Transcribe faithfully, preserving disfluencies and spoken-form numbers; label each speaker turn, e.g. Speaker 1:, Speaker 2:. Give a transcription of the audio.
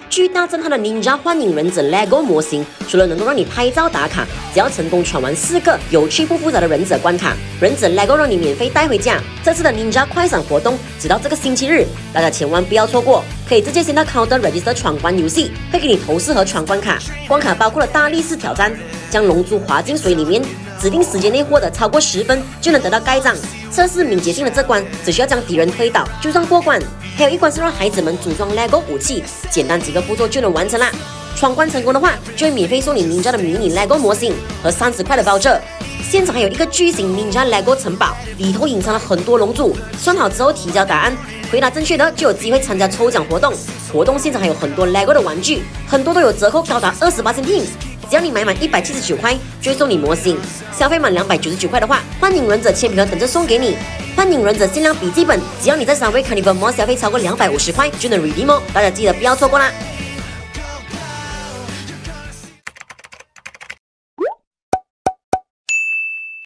Speaker 1: 巨大震撼的 Ninja 幻影忍者 LEGO 模型，除了能够让你拍照打卡，只要成功闯完四个有趣不复杂的忍者关卡，忍者 LEGO 让你免费带回家。这次的 Ninja 快闪活动直到这个星期日，大家千万不要错过。可以直接先到 Counter Register 闯关游戏，会给你头饰和闯关卡。关卡包括了大力士挑战，将龙珠滑进水里面，指定时间内获得超过十分就能得到盖章。测试敏捷性的这关，只需要将敌人推倒就算过关。还有一关是让孩子们组装 LEGO 武器，简单几个步骤就能完成啦。闯关成功的话，就会免费送你 Ninja 的迷你 LEGO 模型和三十块的包折。现场还有一个巨型 Ninja LEGO 城堡，里头隐藏了很多龙珠。算好之后提交答案，回答正确的就有机会参加抽奖活动。活动现场还有很多 LEGO 的玩具，很多都有折扣高达二十八%。只要你买满一百七十九块，就会送你模型；消费满两百九十九块的话，幻影忍者铅笔盒等着送给你。幻影忍者限量笔记本，只要你在三位 Carnival Mall 消费超过两百五十块，就能 redeem 哦！大家记得不要错过啦！